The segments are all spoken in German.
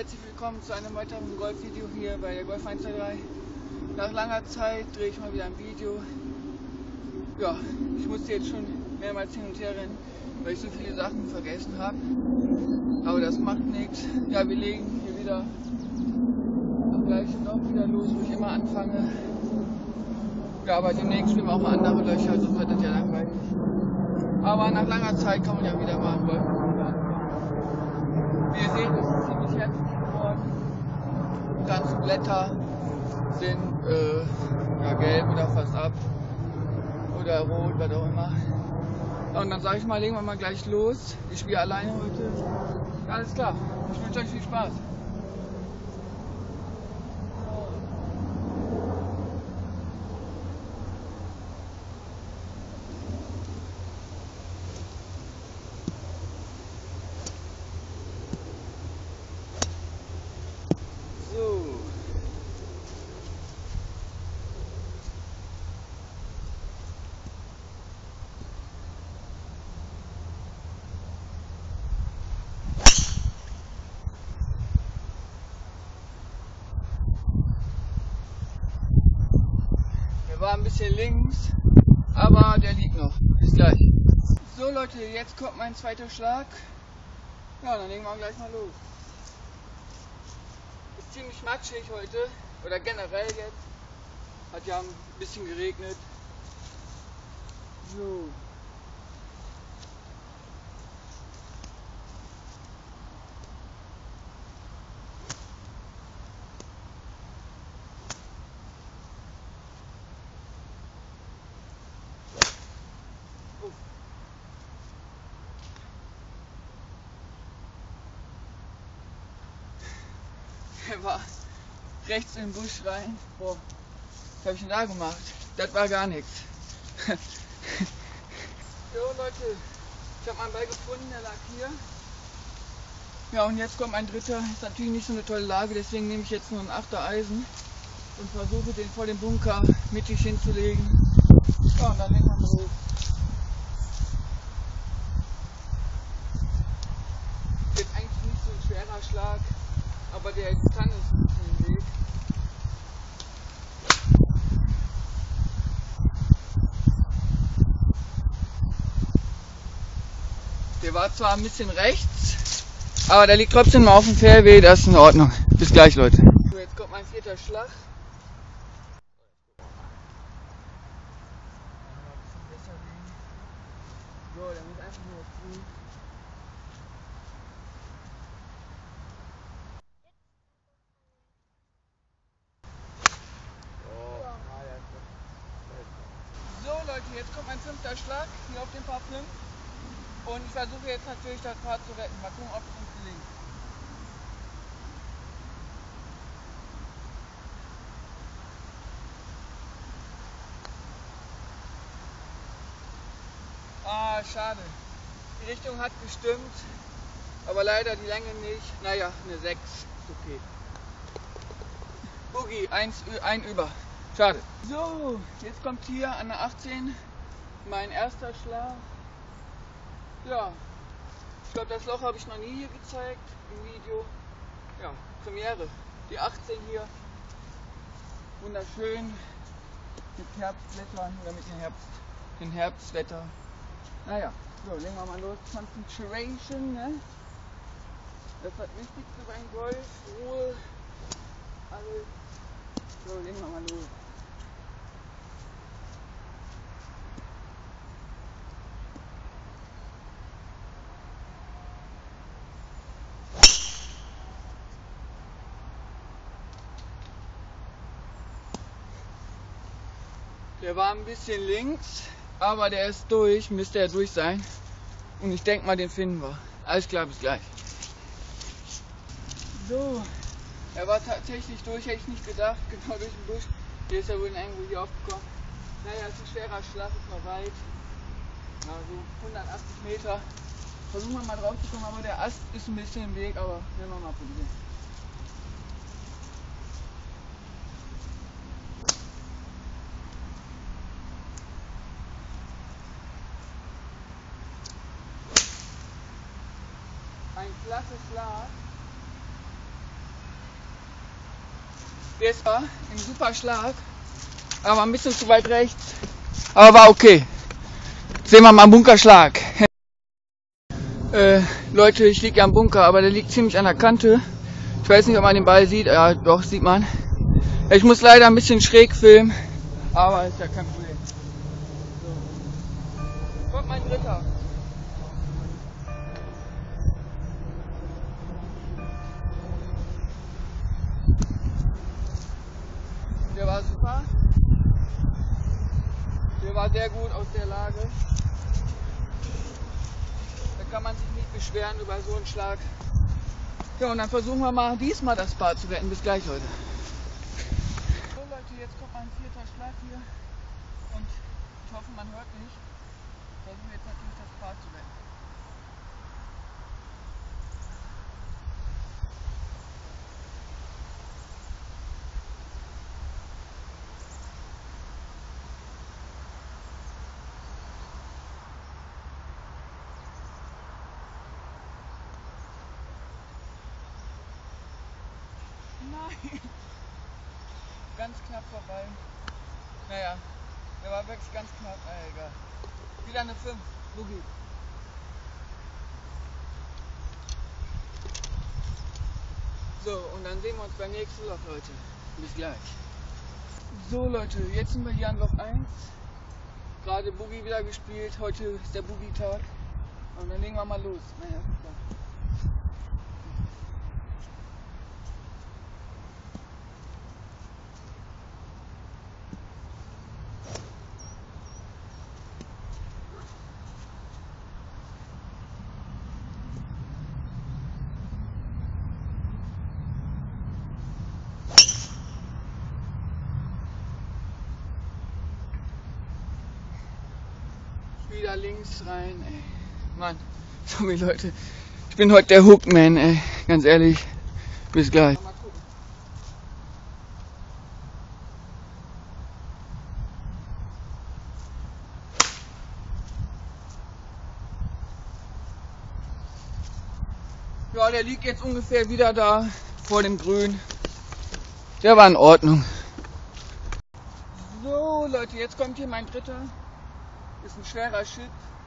herzlich willkommen zu einem weiteren Golf-Video hier bei der Golf 123. Nach langer Zeit drehe ich mal wieder ein Video. Ja, ich musste jetzt schon mehrmals hin und her rennen, weil ich so viele Sachen vergessen habe. Aber das macht nichts. Ja, wir legen hier wieder am gleichen Loch wieder los, wo ich immer anfange. Ja, aber demnächst spielen wir auch mal andere Löcher, sonst wird das ja langweilig. Aber nach langer Zeit kann man ja wieder mal ein Golf-Video anfangen. Wie ihr seht, ist es ziemlich herzlich geworden. Die ganzen Blätter sind ja, gelb oder fast ab. Oder rot, was auch immer. Und dann sage ich mal, legen wir mal gleich los. Ich spiele alleine heute. Ja, alles klar. Ich wünsche euch viel Spaß. War ein bisschen links, aber der liegt noch. Bis gleich. So Leute, jetzt kommt mein zweiter Schlag. Ja, dann legen wir gleich mal los. Ist ziemlich matschig heute, oder generell jetzt. Hat ja ein bisschen geregnet. So. Er war rechts in den Busch rein. Boah, was habe ich denn da gemacht? Das war gar nichts. Jo Leute, ich habe meinen Ball gefunden, der lag hier. Ja, und jetzt kommt mein dritter. Ist natürlich nicht so eine tolle Lage, deswegen nehme ich jetzt nur ein 8er Eisen und versuche den vor dem Bunker mittig hinzulegen. Ja, und dann legen wir los. Jetzt eigentlich nicht so ein schwerer Schlag, aber der kann es nicht in den Weg. Der war zwar ein bisschen rechts, aber der liegt trotzdem mal auf dem Fairway, das ist in Ordnung. Bis gleich, Leute. So, jetzt kommt mein vierter Schlag. So, der muss einfach nur zu. So Leute, jetzt kommt mein fünfter Schlag hier auf dem Paar 5. Und ich versuche jetzt natürlich das Paar zu retten. Mal gucken, ob es uns gelingt. Ah, schade. Die Richtung hat gestimmt, aber leider die Länge nicht. Naja, eine 6 ist okay. Boogie, ein über. Schade. So, jetzt kommt hier an der 18 mein erster Schlag. Ja, ich glaube, das Loch habe ich noch nie hier gezeigt im Video. Ja, Premiere. Die 18 hier. Wunderschön. Mit Herbstblättern oder mit dem Herbstwetter. Naja, so, legen wir mal los. Concentration, ne? Das ist das Wichtigste beim Golf. Ruhe. Alles. So, legen wir mal los. Der war ein bisschen links, aber der ist durch, müsste er durch sein. Und ich denke mal, den finden wir. Alles klar, bis gleich. So, er war tatsächlich durch, hätte ich nicht gedacht, genau durch den Busch. Hier ist er wohl irgendwo hier aufgekommen. Naja, es ist ein schwerer Schlag, ist noch weit. Also 180 Meter. Versuchen wir mal drauf zu kommen, aber der Ast ist ein bisschen im Weg, aber werden wir mal probieren. Ein klasse Schlag. Der ist ein super Schlag, aber ein bisschen zu weit rechts. Aber war okay. Sehen wir mal einen Bunkerschlag. Leute, ich liege ja am Bunker, aber der liegt ziemlich an der Kante. Ich weiß nicht, ob man den Ball sieht. Ja, doch, sieht man. Ich muss leider ein bisschen schräg filmen, aber ist ja kein Problem. So. Kommt mein Dritter. Der war super. Der war sehr gut aus der Lage. Da kann man sich nicht beschweren über so einen Schlag. Ja, und dann versuchen wir mal diesmal das Paar zu retten. Bis gleich, Leute. So Leute, jetzt kommt mein vierter Schlag hier. Und ich hoffe, man hört mich. Versuchen wir jetzt natürlich das Paar zu retten. Nein! Ganz knapp vorbei. Naja, der war wirklich ganz knapp. Egal. Wieder eine 5. Boogie. So, und dann sehen wir uns beim nächsten Loch, Leute. Bis gleich. So Leute, jetzt sind wir hier an Loch 1. Gerade Boogie wieder gespielt. Heute ist der Boogie-Tag. Und dann legen wir mal los. Naja, super. Wieder links rein, ey. Mann, sorry Leute. Ich bin heute der Hookman, ey. Ganz ehrlich. Bis gleich. Mal gucken. Ja, der liegt jetzt ungefähr wieder da vor dem Grün. Der war in Ordnung. So Leute, jetzt kommt hier mein dritter. Ist ein schwerer Chip.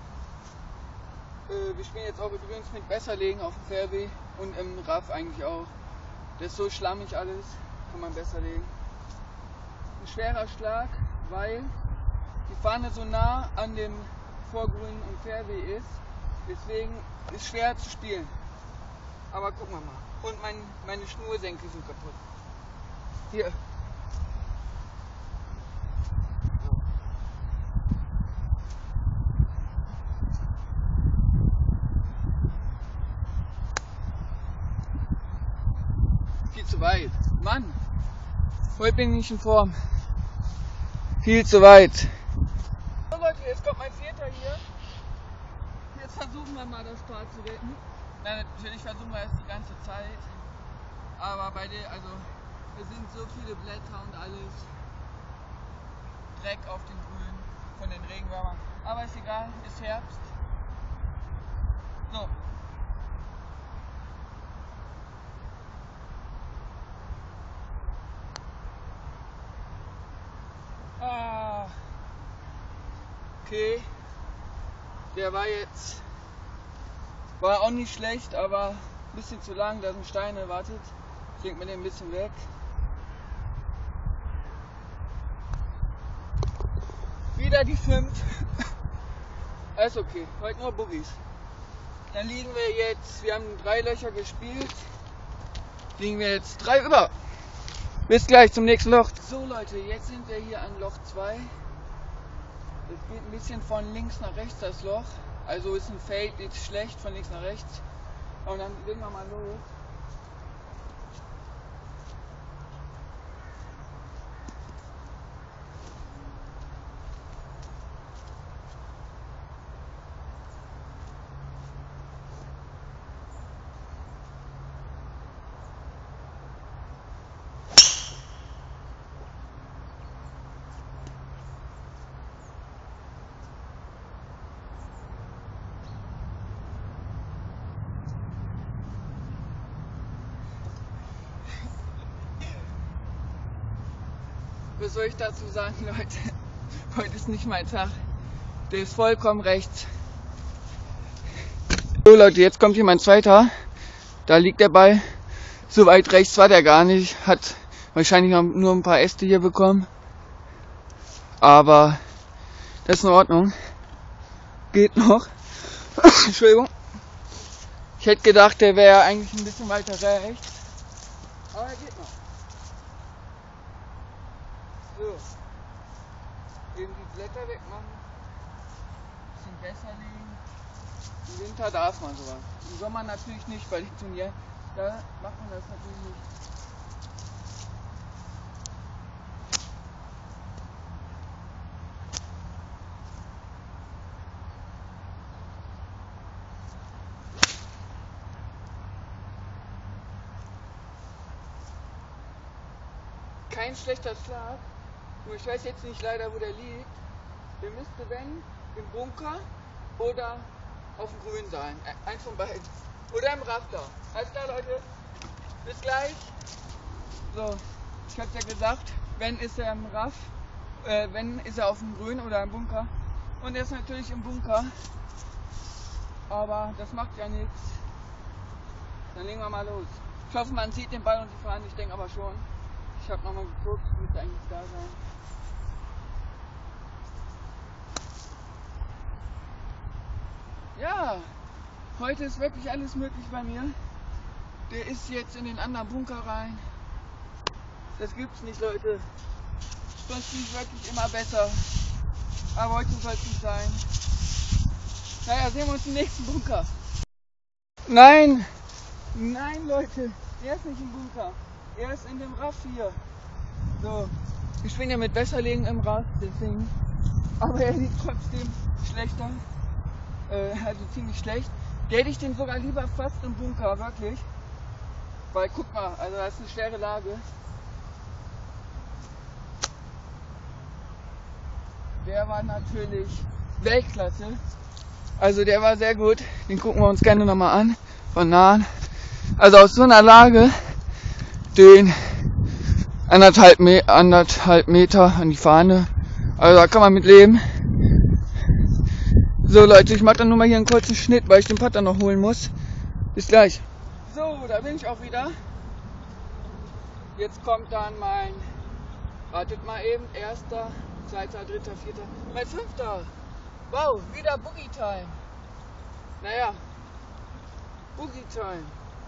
Wir spielen jetzt auch übrigens mit Besserlegen auf dem Fairway und im Raff eigentlich auch. Das ist so schlammig alles, kann man besser legen. Ein schwerer Schlag, weil die Fahne so nah an dem Vorgrün und Fairway ist. Deswegen ist es schwer zu spielen. Aber gucken wir mal. Und meine Schnursenkel sind kaputt. Hier. Viel zu weit. Mann, heute bin ich nicht in Form. Viel zu weit. So Leute, jetzt kommt mein vierter hier. Jetzt versuchen wir mal das Paar zu retten. Nein, natürlich versuchen wir es die ganze Zeit. Aber bei der, also, es sind so viele Blätter und alles. Dreck auf dem Grün von den Regenwürmern. Aber ist egal, ist Herbst. So. Ah. Okay. Der war auch nicht schlecht, aber ein bisschen zu lang, da sind Steine, wartet. Ich leg mir den ein bisschen weg. Wieder die 5. Alles okay, heute nur Boogies. Dann liegen wir jetzt, wir haben 3 Löcher gespielt, liegen wir jetzt 3 über. Bis gleich zum nächsten Loch. So Leute, jetzt sind wir hier an Loch 2. Es geht ein bisschen von links nach rechts das Loch. Also ist ein Fade nicht schlecht von links nach rechts. Und dann legen wir mal los. was soll ich dazu sagen, Leute? Heute ist nicht mein Tag. Der ist vollkommen rechts. So Leute, jetzt kommt hier mein zweiter. Da liegt der Ball. So weit rechts war der gar nicht. Hat wahrscheinlich noch nur ein paar Äste hier bekommen. Aber das ist in Ordnung. Geht noch. Entschuldigung. Ich hätte gedacht, der wäre eigentlich ein bisschen weiter rechts. Aber er geht noch. So. Eben die Blätter wegmachen. Bisschen besser liegen. Im Winter darf man sowas. Im Sommer natürlich nicht, weil ich zum Jahr. Da macht man das natürlich nicht. Kein schlechter Schlag, nur ich weiß jetzt nicht leider, wo der liegt. Der müsste, wenn, im Bunker oder auf dem Grün sein. Eins von beiden. Oder im Rafter. Alles klar, Leute. Bis gleich. So, ich hab's ja gesagt, wenn ist er im Raff, wenn ist er auf dem Grün oder im Bunker. Und er ist natürlich im Bunker. Aber das macht ja nichts. Dann legen wir mal los. Ich hoffe, man sieht den Ball und die Fahne. Ich denke aber schon. Ich habe nochmal geguckt, müsste eigentlich da sein. Ja, heute ist wirklich alles möglich bei mir. Der ist jetzt in den anderen Bunker rein. Das gibt's nicht, Leute. Sonst bin ich wirklich immer besser. Aber heute soll es nicht sein. Naja, sehen wir uns im nächsten Bunker. Nein! Nein, Leute, er ist nicht im Bunker. Er ist in dem Raff hier. So, ich bin ja mit Besserlegen im Raff, deswegen. Aber er liegt trotzdem schlechter. Also ziemlich schlecht. Der hätte ich den sogar lieber fast im Bunker, wirklich. Weil guck mal, also das ist eine schwere Lage. Der war natürlich Weltklasse. Also der war sehr gut. Den gucken wir uns gerne nochmal an. Von nahen. Also aus so einer Lage den anderthalb Meter an die Fahne. Also da kann man mit leben. So Leute, ich mache dann nur mal hier einen kurzen Schnitt, weil ich den Putter noch holen muss. Bis gleich. So, da bin ich auch wieder. Jetzt kommt dann mein, wartet mal eben, erster, zweiter, dritter, vierter, mein fünfter. Wow, wieder Boogie Time. Naja, Boogie Time.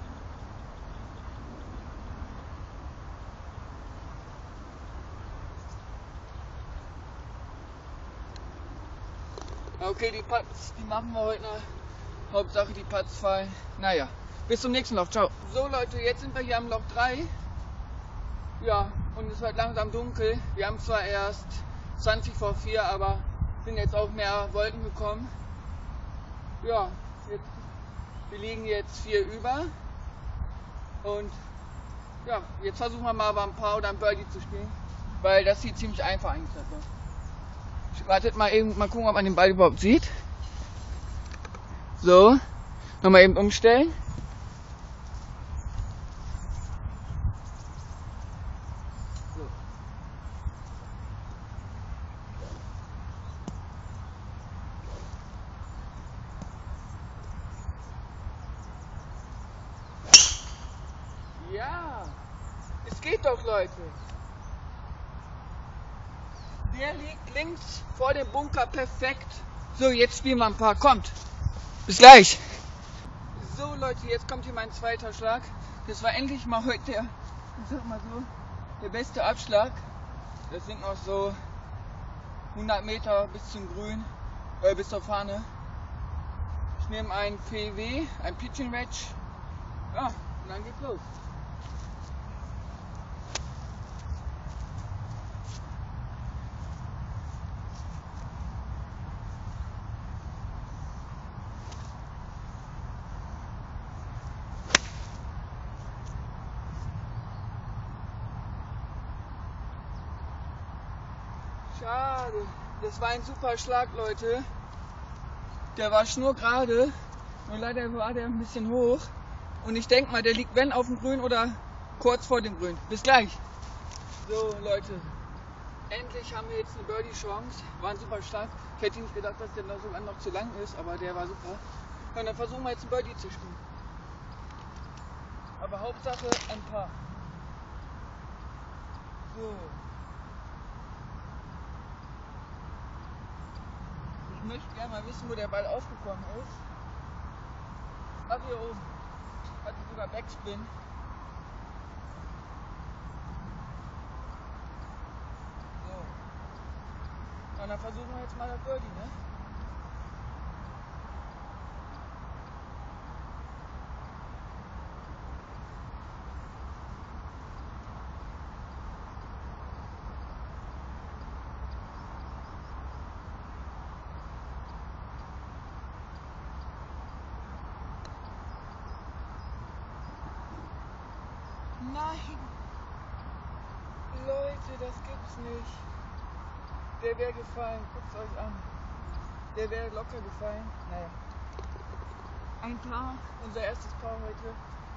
Okay, die Putts, die machen wir heute noch. Hauptsache die Putts fallen. Naja, bis zum nächsten Loch. Ciao. So Leute, jetzt sind wir hier am Loch 3. Ja, und es wird langsam dunkel. Wir haben zwar erst 20 vor 4, aber sind jetzt auch mehr Wolken gekommen. Ja, wir liegen jetzt 4 über. Und ja, jetzt versuchen wir mal ein Paar oder ein Birdie zu spielen. Weil das sieht ziemlich einfach eigentlich aus. Wartet mal eben, mal gucken, ob man den Ball überhaupt sieht. So, nochmal eben umstellen. So. Ja, es geht doch, Leute. Der liegt links vor dem Bunker perfekt. So, jetzt spielen wir ein paar. Kommt. Bis gleich. So Leute, jetzt kommt hier mein zweiter Schlag. Das war endlich mal heute der, ich sag mal so, der beste Abschlag. Das sind noch so 100 Meter bis zum Grün, bis zur Fahne. Ich nehme ein PW, ein Pitching Wedge. Ja, und dann geht's los. Schade, das war ein super Schlag, Leute. Der war schnurgerade, nur leider war der ein bisschen hoch. Und ich denke mal, der liegt wenn auf dem Grün oder kurz vor dem Grün. Bis gleich. So Leute, Endlich haben wir jetzt eine Birdie-Chance. War ein super Start. Ich hätte nicht gedacht, dass der sogar noch zu lang ist, aber der war super. Und dann versuchen wir jetzt ein Birdie zu spielen. Aber Hauptsache ein Paar. So. Ich möchte gerne mal wissen, wo der Ball aufgekommen ist. Ach, hier oben. Hatte sogar Backspin. So. Und dann versuchen wir jetzt mal das Birdie, ne? Nein! Leute, das gibt's nicht. Der wäre gefallen, guckt's euch an. Der wäre locker gefallen. Naja. Ein Paar, unser erstes Paar heute.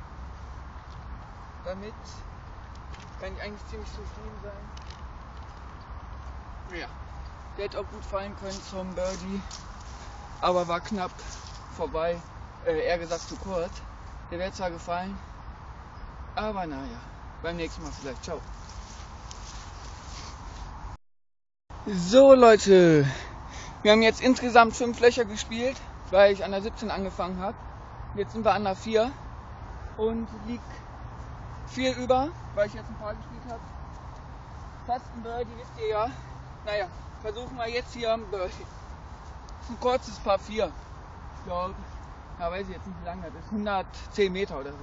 Damit kann ich eigentlich ziemlich zufrieden sein. Ja. Der hätte auch gut fallen können zum Birdie. Aber war knapp vorbei. Eher gesagt zu kurz. Der wäre zwar gefallen. Aber naja, beim nächsten Mal vielleicht. Ciao. So Leute, wir haben jetzt insgesamt 5 Löcher gespielt, weil ich an der 17 angefangen habe. Jetzt sind wir an der 4 und liegt 4 über, weil ich jetzt ein Paar gespielt habe. Fast ein Birdie, wisst ihr ja. Naja, versuchen wir jetzt hier ein Birdie. Das ist ein kurzes Paar 4. Ich glaube, ja, weiß ich jetzt nicht wie lang das ist. 110 Meter oder so.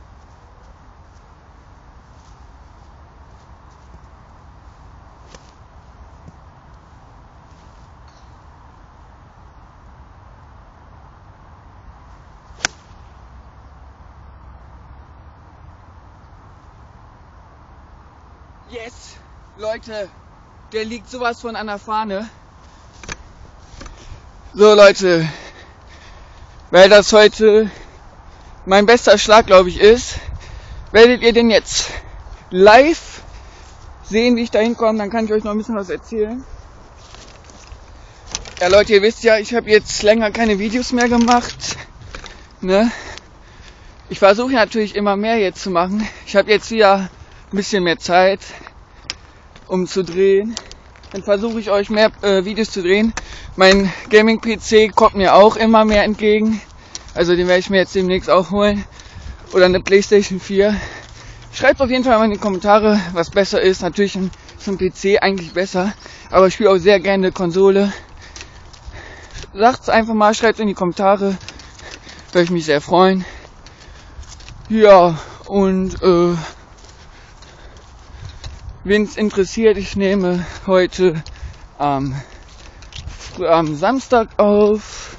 Yes! Leute, der liegt sowas von an der Fahne. So Leute, weil das heute mein bester Schlag, glaube ich, ist, werdet ihr den jetzt live sehen, wie ich da hinkomme. Dann kann ich euch noch ein bisschen was erzählen. Ja Leute, ihr wisst ja, ich habe jetzt länger keine Videos mehr gemacht. Ne? Ich versuche natürlich immer mehr jetzt zu machen. Ich habe jetzt wieder ein bisschen mehr Zeit, um zu drehen. Dann versuche ich euch mehr Videos zu drehen. Mein Gaming-PC kommt mir auch immer mehr entgegen. Also den werde ich mir jetzt demnächst auch holen. Oder eine PlayStation 4. Schreibt auf jeden Fall mal in die Kommentare, was besser ist. Natürlich ist ein PC eigentlich besser. Aber ich spiele auch sehr gerne Konsole. Sagt's einfach mal, schreibt in die Kommentare. Würde ich mich sehr freuen. Ja, und wen es interessiert, ich nehme heute am Samstag auf.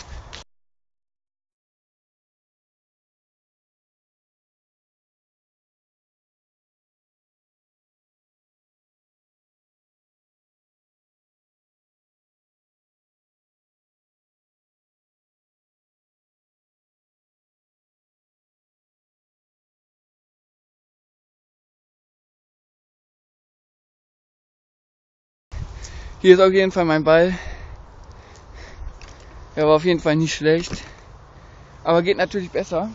Hier ist auf jeden Fall mein Ball. Der war auf jeden Fall nicht schlecht. Aber geht natürlich besser.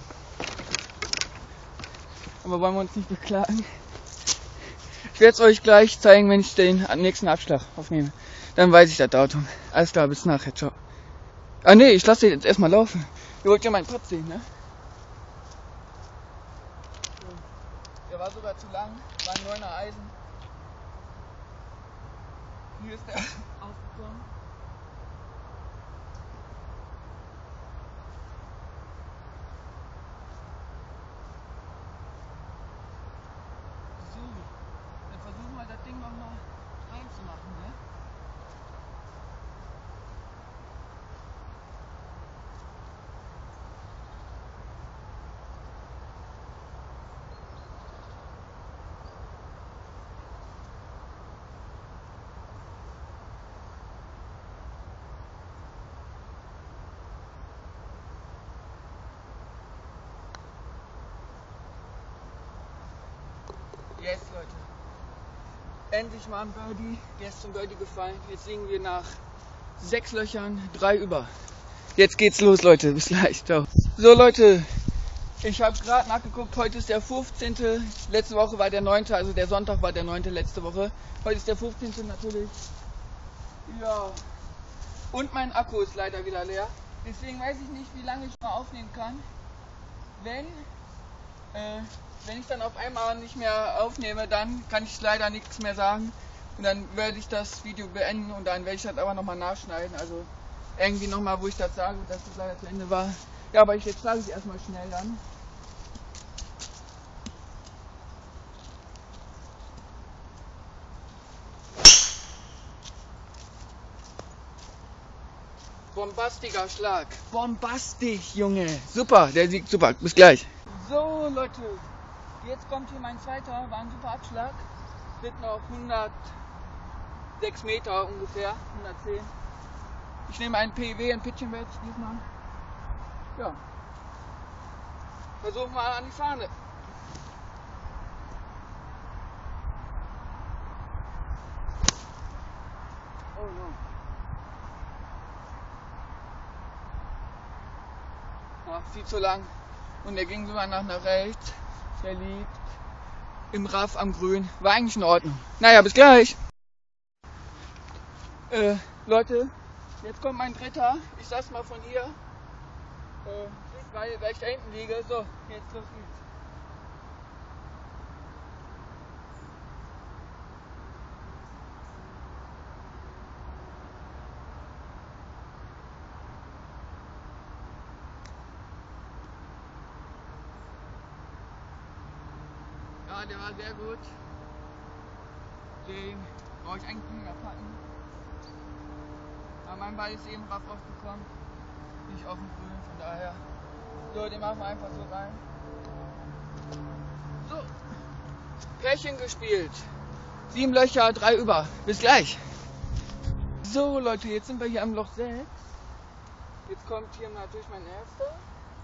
Aber wollen wir uns nicht beklagen. Ich werde es euch gleich zeigen, wenn ich den nächsten Abschlag aufnehme. Dann weiß ich das Datum. Alles klar, bis nachher. Ciao. Ah ne, ich lasse den jetzt erstmal laufen. Ihr wollt ja meinen Putt sehen, ne? Der war sogar zu lang. War ein 9er Eisen. Hier ist der aufgekommen. So, dann versuchen wir das Ding noch mal reinzumachen, ne? Yes, Leute. Endlich mal ein Birdie. Der ist zum Birdie gefallen. Jetzt liegen wir nach 6 Löchern 3 über. Jetzt geht's los, Leute. Bis gleich. Ciao. So, Leute. Ich habe gerade nachgeguckt. Heute ist der 15. Letzte Woche war der 9. Also der Sonntag war der 9. letzte Woche. Heute ist der 15. natürlich. Ja. Und mein Akku ist leider wieder leer. Deswegen weiß ich nicht, wie lange ich mal aufnehmen kann. Wenn ich dann auf einmal nicht mehr aufnehme, dann kann ich leider nichts mehr sagen. Und dann werde ich das Video beenden und dann werde ich das aber nochmal nachschneiden. Also irgendwie nochmal, wo ich das sage, dass das leider zu Ende war. Ja, aber jetzt sage ich erstmal schnell dann. Bombastischer Schlag. Bombastisch, Junge. Super, der Sieg, super. Bis gleich. So, Leute. Jetzt kommt hier mein zweiter. War ein super Abschlag. Sind noch 106 Meter ungefähr. 110. Ich nehme einen PW, ein Pitching Wedge diesmal. Ja. Versuchen mal an die Fahne. Oh no. Ach, viel zu lang. Und der ging sogar nach rechts. Der liegt im Raff am Grün. War eigentlich in Ordnung. Naja, bis gleich. Leute, jetzt kommt mein dritter. Ich sag's mal von hier. Weil ich da hinten liege. So, jetzt los geht's. Ja, der war sehr gut. Den brauche ich eigentlich nicht mehr packen. Aber mein Ball ist eben raff rausgekommen. Nicht auf dem Grün, von daher. So, den machen wir einfach so rein. So. Pärchen gespielt. 7 Löcher, 3 über. Bis gleich. So, Leute, jetzt sind wir hier am Loch 6. Jetzt kommt hier natürlich mein erster.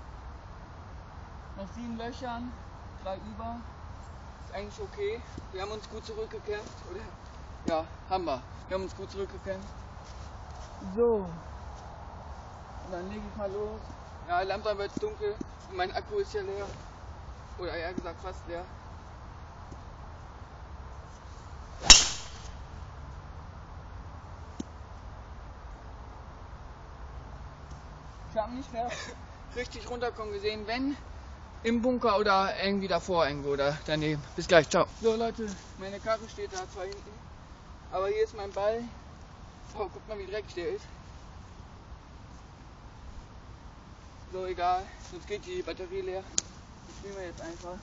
Nach 7 Löchern, 3 über. Ist eigentlich okay. Wir haben uns gut zurückgekämpft, oder? Ja, haben wir. Wir haben uns gut zurückgekämpft. So. Und dann lege ich mal los. Ja, langsam wird es dunkel. Und mein Akku ist ja leer. Oder eher gesagt fast leer. Ich habe nicht mehr richtig runterkommen gesehen, wenn im Bunker oder irgendwie davor irgendwo oder daneben. Bis gleich, ciao. So, Leute, meine Karre steht da zwar hinten, aber hier ist mein Ball. Oh, guck mal, wie dreckig der ist. So, egal, sonst geht die Batterie leer. Das spielen wir jetzt einfach.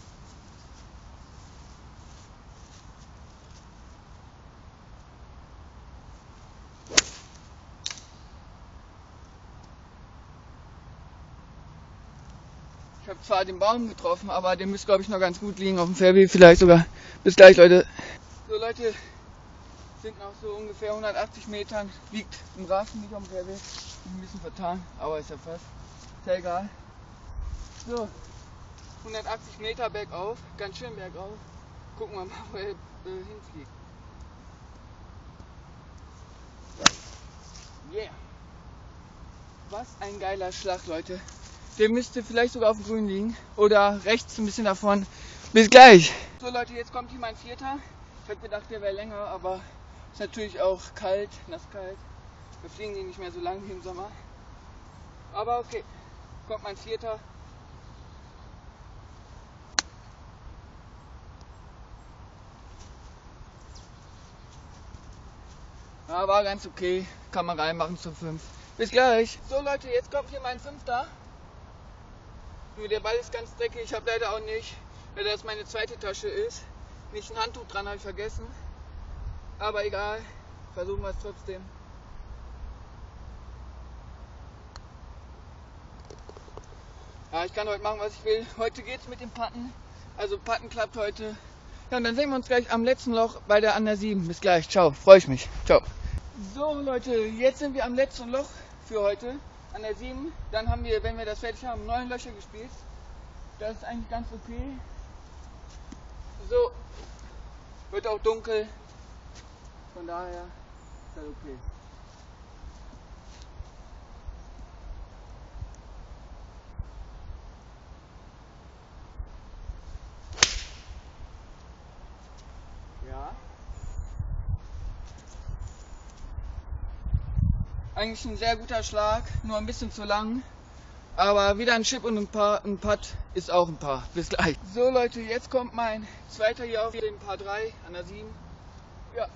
Ich habe zwar den Baum getroffen, aber der müsste, glaube ich, noch ganz gut liegen auf dem Fairway, vielleicht sogar. Bis gleich, Leute. So, Leute, sind noch so ungefähr 180 Metern, liegt im Rasen, nicht auf dem Fairway. Ein bisschen vertan, aber ist ja fast. Ist ja egal. So, 180 Meter bergauf, ganz schön bergauf. Gucken wir mal, wo er hinfliegt. Yeah! Was ein geiler Schlag, Leute. Der müsste vielleicht sogar auf dem Grün liegen. Oder rechts ein bisschen davon. Bis gleich! So, Leute, jetzt kommt hier mein vierter. Ich hätte gedacht, der wäre länger, aber ist natürlich auch kalt, nasskalt. Da fliegen die nicht mehr so lang wie im Sommer. Aber okay, kommt mein vierter. Ja, war ganz okay. Kann man reinmachen zu 5. Bis gleich. So, Leute, jetzt kommt hier mein fünfter. Nur der Ball ist ganz dreckig. Ich habe leider auch nicht, weil das meine zweite Tasche ist, nicht ein Handtuch dran, habe ich vergessen. Aber egal, versuchen wir es trotzdem. Ja, ich kann heute machen, was ich will. Heute geht's mit dem Putten. Also Putten klappt heute. Ja, und dann sehen wir uns gleich am letzten Loch bei der an der 7. Bis gleich. Ciao. Freue ich mich. Ciao. So, Leute, jetzt sind wir am letzten Loch für heute. An der 7. Dann haben wir, wenn wir das fertig haben, 9 Löcher gespielt. Das ist eigentlich ganz okay. So. Wird auch dunkel. Von daher ist das okay. Ja. Eigentlich ein sehr guter Schlag, nur ein bisschen zu lang. Aber wieder ein Chip und ein Putt ist auch ein Paar. Bis gleich. So Leute, jetzt kommt mein zweiter hier auf den Paar 3 an der 7. Ja.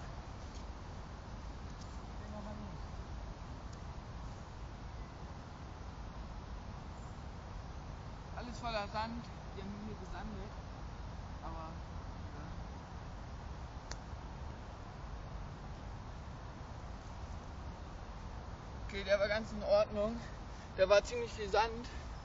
Alles voller Sand. Die haben hier gesandet. Aber ja. Okay, der war ganz in Ordnung. Da war ziemlich viel Sand.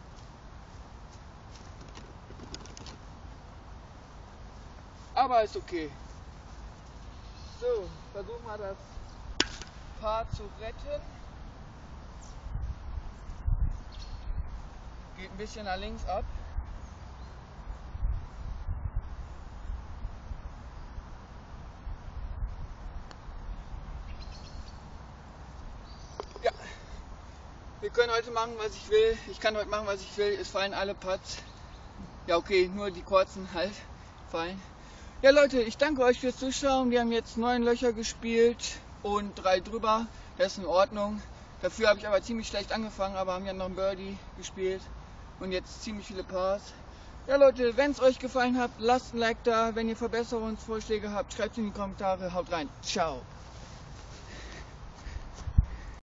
Aber ist okay. So, versuchen wir das Paar zu retten. Geht ein bisschen nach links ab. Ja, wir können heute machen, was ich will. Ich kann heute machen, was ich will. Es fallen alle Putts. Ja, okay, nur die kurzen halt fallen. Ja Leute, ich danke euch fürs Zuschauen. Wir haben jetzt 9 Löcher gespielt und 3 drüber. Das ist in Ordnung. Dafür habe ich aber ziemlich schlecht angefangen, aber haben ja noch ein Birdie gespielt und jetzt ziemlich viele Pars. Ja Leute, wenn es euch gefallen hat, lasst ein Like da. Wenn ihr Verbesserungsvorschläge habt, schreibt es in die Kommentare. Haut rein. Ciao.